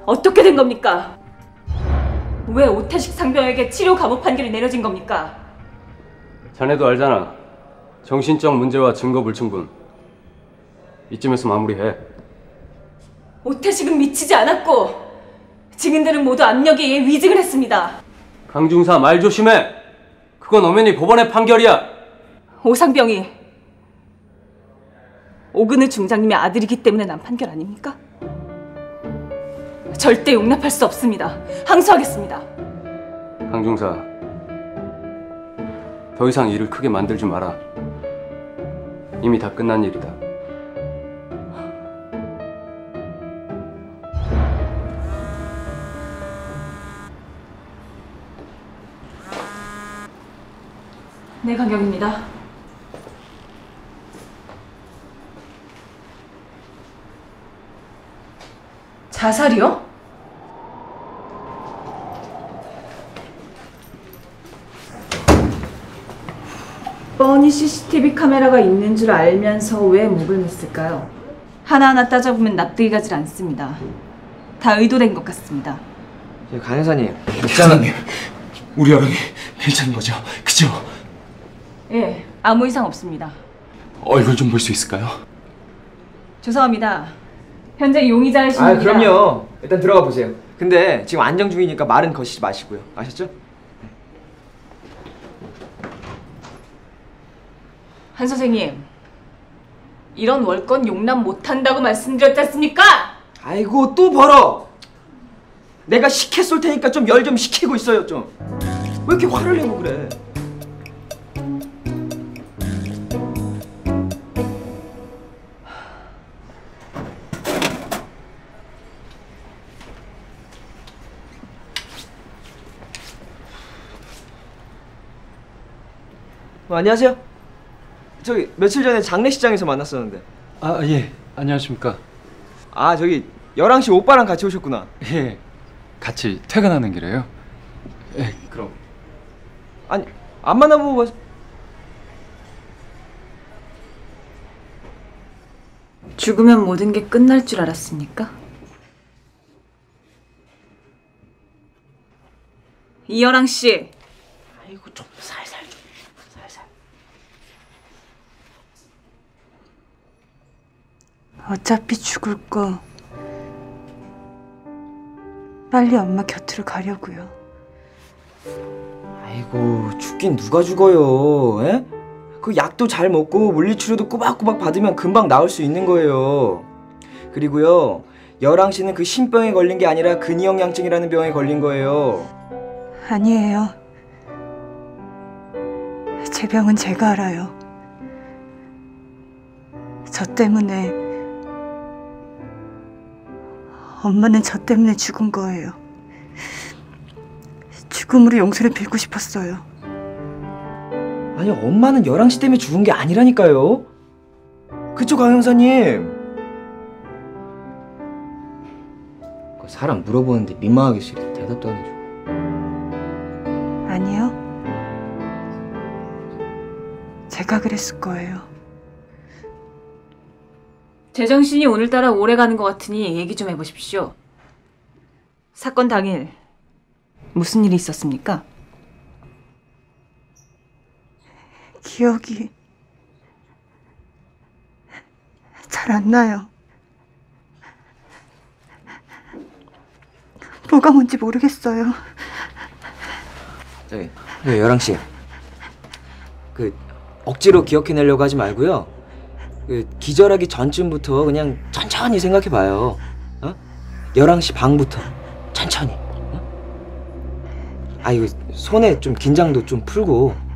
어떻게 된 겁니까? 왜 오태식 상병에게 치료 감옥 판결이 내려진 겁니까? 자네도 알잖아. 정신적 문제와 증거 불충분. 이쯤에서 마무리해. 오태식은 미치지 않았고 증인들은 모두 압력에 의해 위증을 했습니다. 강중사 말 조심해. 그건 엄연히 법원의 판결이야. 오상병이 오근우 중장님의 아들이기 때문에 난 판결 아닙니까? 절대 용납할 수 없습니다. 항소하겠습니다. 강중사, 더 이상 일을 크게 만들지 마라. 이미 다 끝난 일이다. 네, 강경입니다. 자살이요? 뻔히 CCTV 카메라가 있는 줄 알면서 왜 목을 맸을까요? 하나하나 따져보면 납득이 가질 않습니다. 다 의도된 것 같습니다. 강 여사님, 여사님, 우리 여랑이 괜찮은 거죠? 그죠? 예, 아무 이상 없습니다. 얼굴 좀 볼 수 있을까요? 죄송합니다. 현재 용의자의 신분이라... 그럼요. 일단 들어가 보세요. 근데 지금 안정 중이니까 말은 거시지 마시고요. 아셨죠? 한 선생님, 이런 월권 용납 못한다고 말씀드렸지 않습니까? 아이고 또 벌어. 내가 식혜 쏠 테니까 좀 열 좀 식히고 있어요 좀. 왜 이렇게 화를 내고 그래? 안녕하세요. 저기 며칠 전에 장례식장에서 만났었는데. 아, 예. 안녕하십니까. 아, 저기 여랑 씨 오빠랑 같이 오셨구나. 예. 같이 퇴근하는 길에요. 예, 그럼. 아니, 안 만나보고 죽으면 모든 게 끝날 줄 알았습니까? 이여랑 씨. 아이고 좀 살살 좀. 살살. 어차피 죽을 거 빨리 엄마 곁으로 가려고요. 아이고 죽긴 누가 죽어요? 에? 그 약도 잘 먹고 물리치료도 꼬박꼬박 받으면 금방 나을 수 있는 거예요. 그리고요 여랑 씨는 그 신병에 걸린 게 아니라 근위형양증이라는 병에 걸린 거예요. 아니에요. 제 병은 제가 알아요. 저 때문에 엄마는 저 때문에 죽은 거예요. 죽음으로 용서를 빌고 싶었어요. 아니 엄마는 여랑 씨 때문에 죽은 게 아니라니까요. 그쵸 강 형사님? 사람 물어보는데 민망하게 싫어 대답도 안 해줘. 아니요. 제가 그랬을 거예요. 제정신이 오늘따라 오래 가는 것 같으니 얘기 좀 해보십시오. 사건 당일 무슨 일이 있었습니까? 기억이 잘 안 나요. 뭐가 뭔지 모르겠어요. 저기 여랑 씨, 그 억지로 기억해내려고 하지 말고요. 그 기절하기 전쯤부터 그냥 천천히 생각해봐요. 어? 여랑 씨 방부터 천천히. 어? 아 이거 손에 좀 긴장도 좀 풀고.